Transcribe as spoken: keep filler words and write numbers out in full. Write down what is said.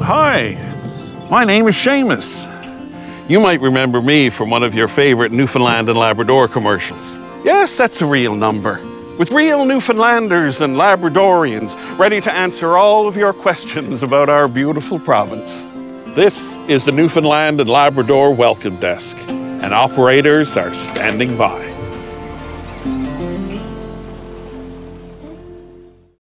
Hi, my name is Seamus. You might remember me from one of your favorite Newfoundland and Labrador commercials. Yes, that's a real number, with real Newfoundlanders and Labradorians ready to answer all of your questions about our beautiful province. This is the Newfoundland and Labrador Welcome Desk, and operators are standing by.